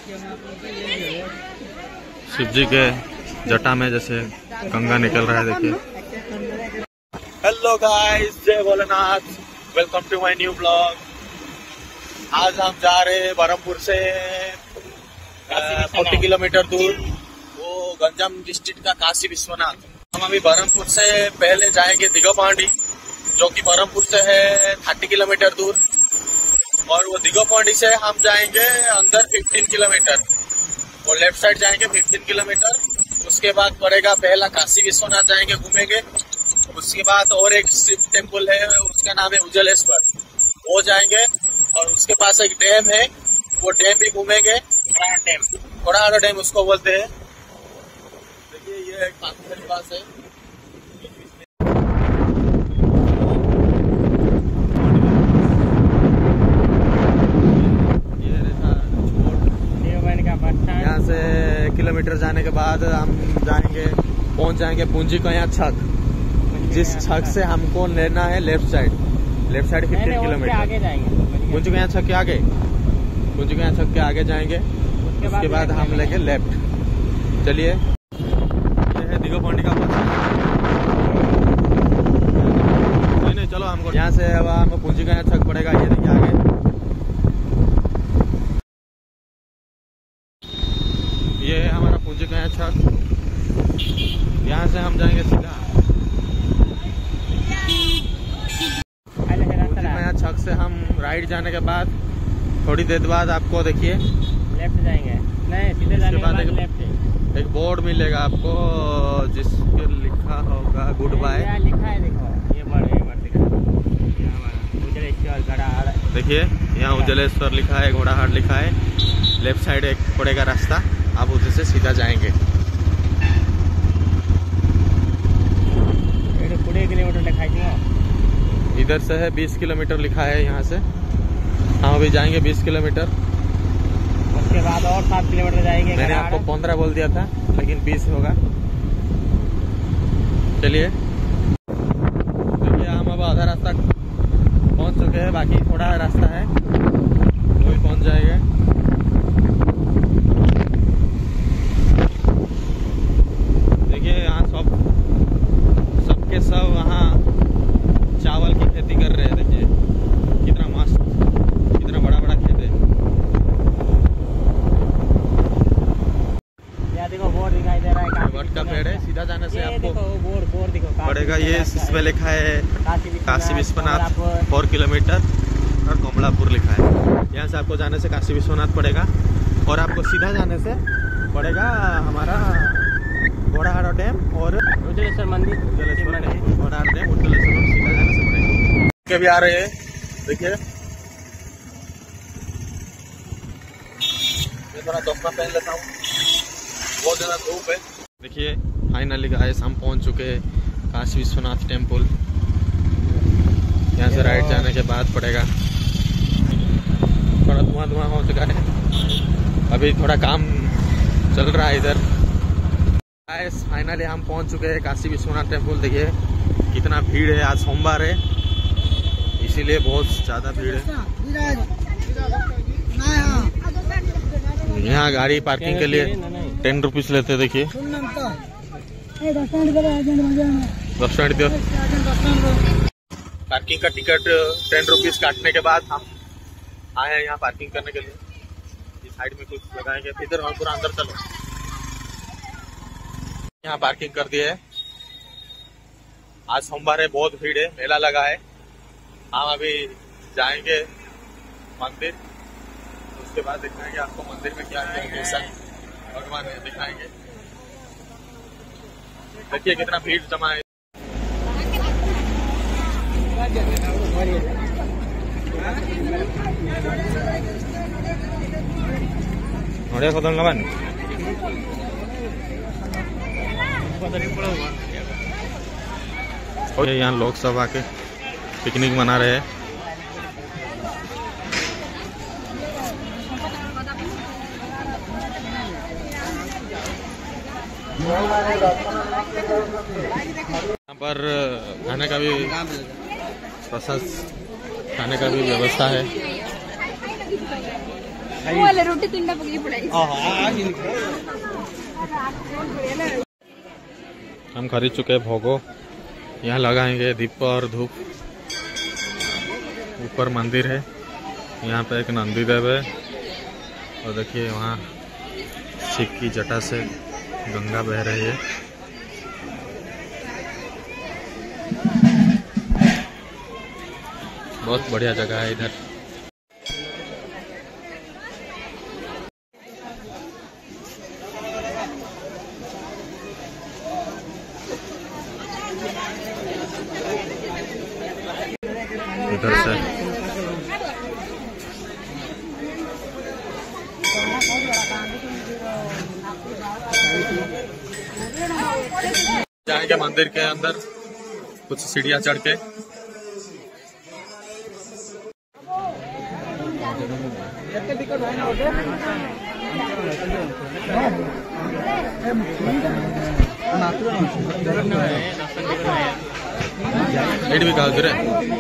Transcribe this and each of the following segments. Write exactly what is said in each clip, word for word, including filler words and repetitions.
शिव जी के जटा में जैसे गंगा निकल रहा है, देखिए। हेलो गाइस, जय Bholenath, welcome to my new blog. आज हम जा रहे हैं बरहमपुर से चालीस किलोमीटर दूर, वो गंजाम डिस्ट्रिक्ट का काशी विश्वनाथ। हम अभी बरहमपुर से पहले जाएंगे दिगोपांडी, जो कि बरहमपुर से है तीस किलोमीटर दूर, और वो दिगोपांडी से हम जाएंगे अंदर पंद्रह किलोमीटर, वो लेफ्ट साइड जाएंगे पंद्रह किलोमीटर। उसके बाद पड़ेगा पहला काशी विश्वनाथ जाएंगे, घूमेंगे। उसके बाद और एक शिव टेम्पल है, उसका नाम है उज्जलेश्वर, वो जाएंगे। और उसके पास एक डैम है, वो डैम भी घूमेंगे, डैम कोड़ाहाड़ा डैम उसको बोलते हैं। देखिए ये एक पास है, यहाँ से किलोमीटर जाने के बाद हम जाएंगे, पहुंच जाएंगे पूंजी का यहाँ छक, जिस छक से हमको लेना है left side, left side fifteen kilometre आगे जाएंगे। पूंजी का यहाँ छक के आगे, पूंजी का यहाँ छक के आगे जाएंगे। उसके बाद हम लेंगे लेफ्ट। चलिए, ये है दिगोपांडी का बस। नहीं नहीं चलो, हमको यहाँ से अब हमको पूंजी का यहाँ छक पड़ेगा, ये देखिए आगे। ये है हमारा पूंजी का यहाँ छक, यहाँ से हम जाएंगे सीधा नया छक से। हम राइट जाने के बाद थोड़ी देर बाद आपको देखिए लेफ्ट जाएंगे, नहीं सीधे जाने के बाद लेफ्ट। एक बोर्ड मिलेगा आपको जिसके लिखा होगा गुड बाय, लिखा है, देखो ये बोर्ड, ये बोर्ड दिखा, उज्जलेश्वर घोड़ाहाड़, देखिए यहाँ उज्जलेश्वर लिखा है, घोड़ाहाड़ लिखा है। लेफ्ट साइड एक पड़ेगा रास्ता, आप उधर से सीधा जाएंगे। किलोमीटर लिखा है, इधर से है बीस किलोमीटर लिखा है यहाँ से। हम अभी जाएंगे बीस किलोमीटर, उसके बाद और सात किलोमीटर जाएंगे। मैंने आपको पंद्रह बोल दिया था, लेकिन बीस होगा। चलिए, देखिए हम अब आधा रास्ता पहुँच चुके हैं, बाकी थोड़ा रास्ता है, वो भी पहुँच जाएगा। देखिए यहाँ सब सबके सब वहाँ चावल की खेती कर रहे हैं। देखिए कितना मस्त, कितना बड़ा बड़ा खेत है। या देखो बोर्ड दिखाई दे रहा है, वट का पेड़ है। सीधा जाने से आपको बोर्ड बोर्ड दिखो पड़ेगा, ये इसमें लिखा है काशी विश्वनाथ फोर किलोमीटर और कमलापुर लिखा है। यहाँ से आपको जाने से काशी विश्वनाथ पड़ेगा, और आपको सीधा जाने से पड़ेगा हमारा घोड़ाहाड़ डैम और उज्जलेश्वर मंदिर। उज्जलेश्वर नहीं, घोड़ाहाड़ डैम, उज्जलेश्वर सीधा जाने से पड़ेगा। के भी आ रहे हैं, देखिए मैं थोड़ा चश्मा पहन लेता हूँ, बहुत ज़्यादा धूप है। देखिए फाइनली गाइस हम पहुँच चुके हैं काशी विश्वनाथ टेम्पल। यहाँ से राइट जाने के बाद पड़ेगा, थोड़ा धुआं धुआं हो चुका है, अभी थोड़ा काम चल रहा है इधर। गाइस फाइनली हम पहुंच चुके हैं काशी विश्वनाथ टेम्पल। देखिए कितना भीड़ है, आज सोमवार है इसीलिए बहुत ज़्यादा भीड़ है। यहाँ गाड़ी पार्किंग के लिए टेन रुपीज लेते, देखिए दस मिनट दो। पार्किंग का टिकट टेन रुपीज काटने के बाद हम आए हैं यहाँ पार्किंग करने के लिए। इस साइड में कुछ लगाएंगे, इधर हम पूरा अंदर चलो। यहाँ पार्किंग कर दिए है। आज सोमवार है, बहुत भीड़ है, मेला लगा है। हम अभी जाएंगे मंदिर, उसके बाद दिखाएंगे आपको मंदिर में क्या क्या कैसा भगवान है, दिखाएंगे। देखिए कितना भीड़ जमा है। नोड़े कदम लबान यहाँ लोग सब आके पिकनिक मना रहे हैं। यहाँ पर खाने का भी प्रसाद खाने का भी व्यवस्था है। रोटी तीन पकड़ी पड़ाई। हम खरीद चुके हैं भोगो। यहाँ लगाएंगे दीप और धूप। ऊपर मंदिर है, यहाँ पे एक नंदी देव है और देखिए वहाँ शिव की जटा से गंगा बह रही है। बहुत बढ़िया जगह है इधर। इधर से जाएंगे मंदिर के अंदर कुछ सीढ़ियां चढ़ के। रेट भी कहा उधर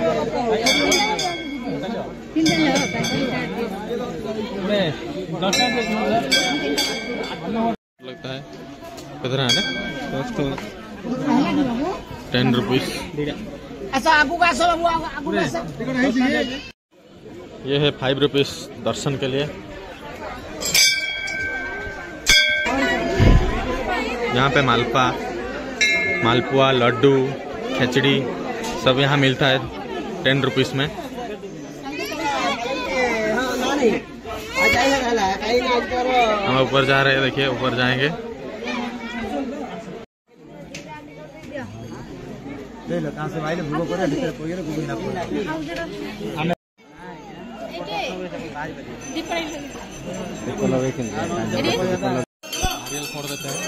लगता है कितना है ना? Ten rupees. ये है फाइव रुपीज दर्शन के लिए। यहाँ पे मालपा, मालपुआ, लड्डू, खिचड़ी सब यहाँ मिलता है टेन रुपीस में। हम ऊपर जा रहे हैं, देखिए ऊपर जाएंगे। नारियल फोड़ देते हैं।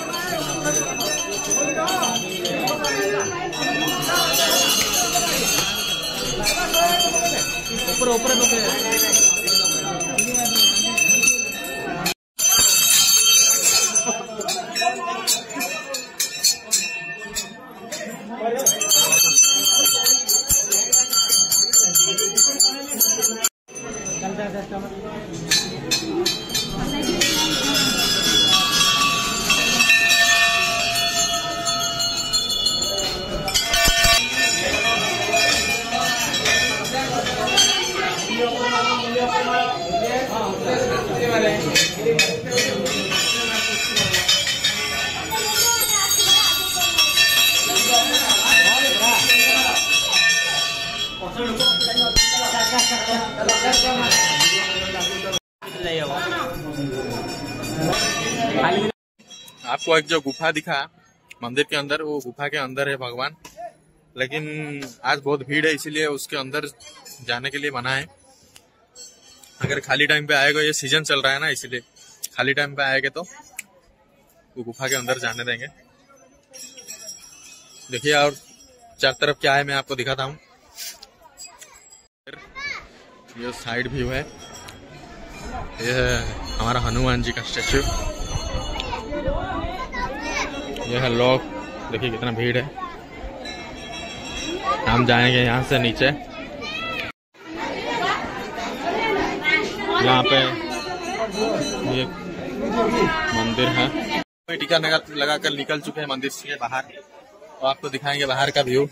ऊपर ऊपर आपको एक जो गुफा दिखा मंदिर के अंदर, वो गुफा के अंदर है भगवान, लेकिन आज बहुत भीड़ है इसीलिए उसके अंदर जाने के लिए मना है। अगर खाली टाइम पे आएगा, ये सीजन चल रहा है ना इसीलिए खाली टाइम पे आएगा तो वो गुफा के अंदर जाने देंगे। देखिए और चार तरफ क्या है मैं आपको दिखाता हूँ। ये साइड व्यू है, ये है हमारा हनुमान जी का स्टैचू। यह है लोग, देखिए कितना भीड़ है। हम जाएंगे यहाँ से नीचे। यहाँ पे ये मंदिर है। टीका लगा कर निकल चुके हैं मंदिर से बाहर, और आपको दिखाएंगे बाहर का व्यू।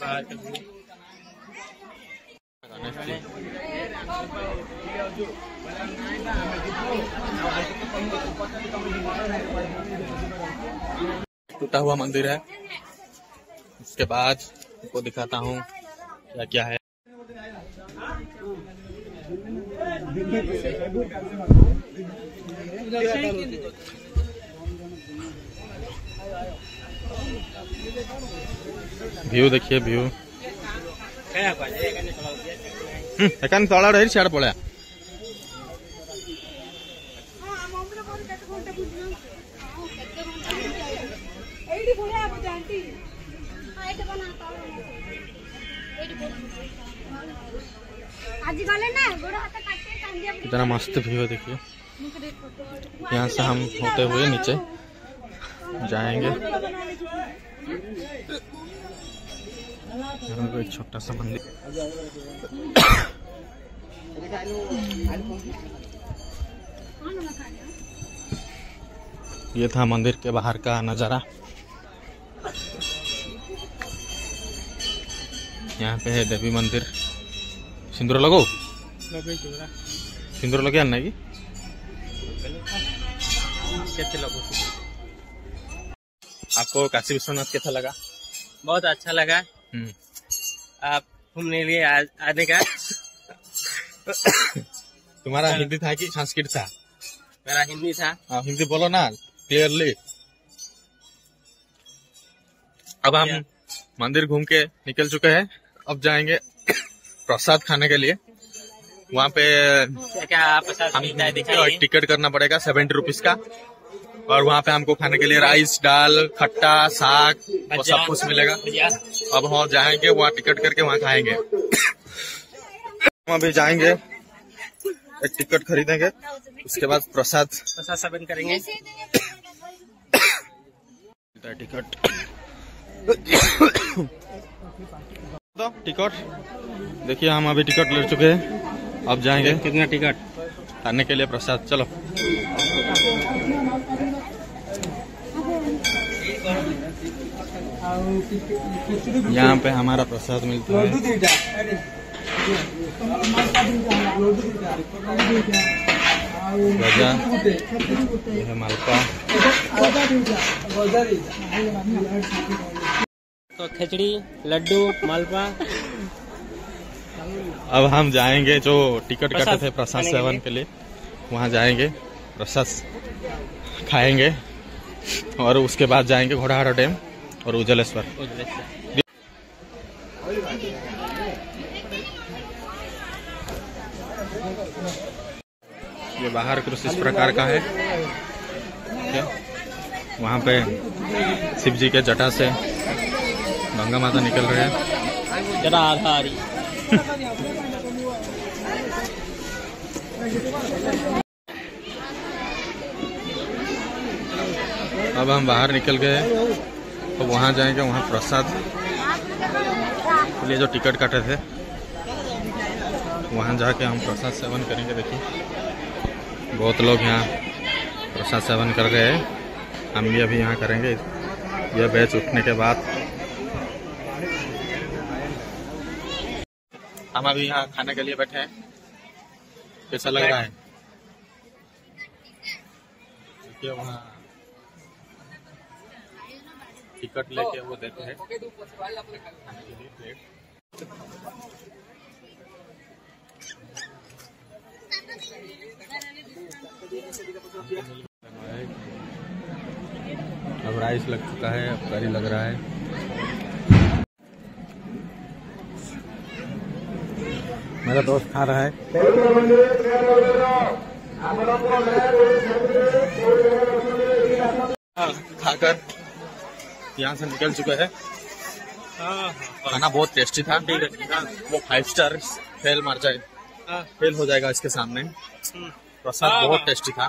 टूटा हुआ मंदिर है। उसके बाद आपको दिखाता हूँ क्या क्या है। व्यू देखिए व्यू। एकान तला रही सियाड़ पड़ा। कितना मस्त व्यू है देखिए। यहाँ से हम होते हुए नीचे जाएंगे। यहाँ पे एक छोटा सा मंदिर। ये था मंदिर के बाहर का नज़ारा। यहाँ पे है देवी मंदिर। सिंदूर लगो सिंदूर लगे आना की आपको काशी विश्वनाथ कैसा लगा? बहुत अच्छा लगा। आप घूमने लिए आ, आने का। तुम्हारा हिंदी था कि संस्कृत था? मेरा हिंदी था। हाँ, हिंदी बोलो ना क्लियरली। अब हम मंदिर घूम के निकल चुके हैं। अब जाएंगे प्रसाद खाने के लिए। वहाँ पे क्या क्या आप हम टिकट करना पड़ेगा सेवेंटी रुपीज का, और वहाँ पे हमको खाने के लिए राइस, दाल, खट्टा, साग और सब कुछ मिलेगा। अब हम जाएंगे वहाँ टिकट करके वहाँ खाएंगे। हम अभी जाएंगे, एक टिकट खरीदेंगे, उसके बाद प्रसाद प्रसाद सेवन करेंगे। टिकट तो टिकट देखिए, हम अभी टिकट ले चुके हैं। अब जाएंगे। कितना टिकट? खाने के लिए प्रसाद। चलो यहाँ पे हमारा प्रसाद मिलता है। गजा, यह मालपा, तो खिचड़ी, लड्डू, मालपा। अब हम जाएंगे जो टिकट कटे थे प्रसाद सेवन के लिए, वहाँ जाएंगे, प्रसाद खाएंगे और उसके बाद जाएंगे घोड़ाहारा डैम और उज्जलेश्वर। ये बाहर कुछ इस प्रकार का है। वहाँ पे शिव जी के जटा से गंगा माता निकल रहे हैं। जटा आधारी। अब हम बाहर निकल गए, तो वहाँ जाएंगे, वहाँ प्रसाद के लिए जो टिकट काटे थे वहाँ जाके हम प्रसाद सेवन करेंगे। देखिए बहुत लोग यहाँ प्रसाद सेवन कर रहे हैं, हम भी अभी यहाँ करेंगे। यह बैच उठने के बाद हम अभी यहाँ खाने के लिए बैठे हैं। कैसा लग रहा है? देखिए वहाँ टिकट लेके वो देते हैं खाने के लिए प्लेट। अब राइस लग चुका है, अब करी लग रहा है। मेरा दोस्त खा रहा है। खाकर यहाँ से निकल चुके हैं। खाना बहुत टेस्टी था। वो फाइव स्टार फेल मार जाए, फेल हो जाएगा इसके सामने। प्रसाद बहुत टेस्टी था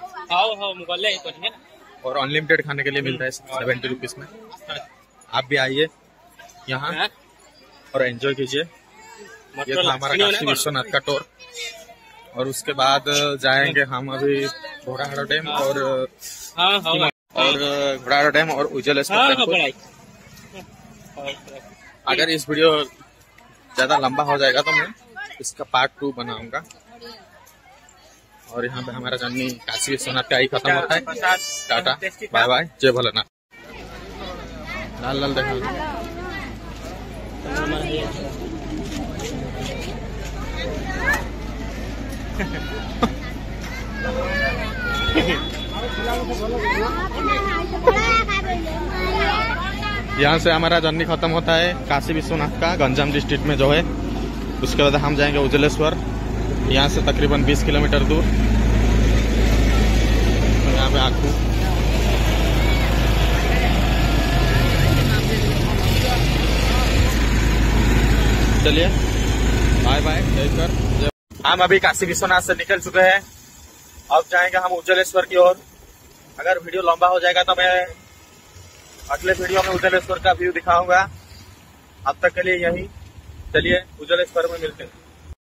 और अनलिमिटेड खाने के लिए मिलता है सेवेंटी रुपीज में। आप भी आइए यहाँ और एंजॉय कीजिए। ये था हमारा काशी विश्वनाथ का टूर। और उसके बाद जाएंगे हम अभी घोड़ाहारा डैम और और घोड़ाहारा डैम और उज्जलेश्वर। अगर इस वीडियो ज्यादा लंबा हो जाएगा तो मैं इसका पार्ट टू बनाऊंगा। और यहाँ पे हमारा जर्नी काशी विश्वनाथ का ही खत्म होता है। टाटा, बाय बाय, जय भोलेनाथ। लाल लाल देखा यहाँ से हमारा जर्नी खत्म होता है काशी विश्वनाथ का, गंजाम डिस्ट्रिक्ट में जो है। उसके बाद हम जाएंगे उज्जलेश्वर, यहाँ से तकरीबन बीस किलोमीटर दूर। यहाँ पे आखू चलिए, बाय बाय, जय कर। हम अभी काशी विश्वनाथ से निकल चुके हैं। अब जाएंगे हम उज्जलेश्वर की ओर। अगर वीडियो लंबा हो जाएगा तो मैं अगले वीडियो में उज्जलेश्वर का व्यू दिखाऊंगा। अब तक के लिए यही, चलिए उज्जलेश्वर में मिलते हैं।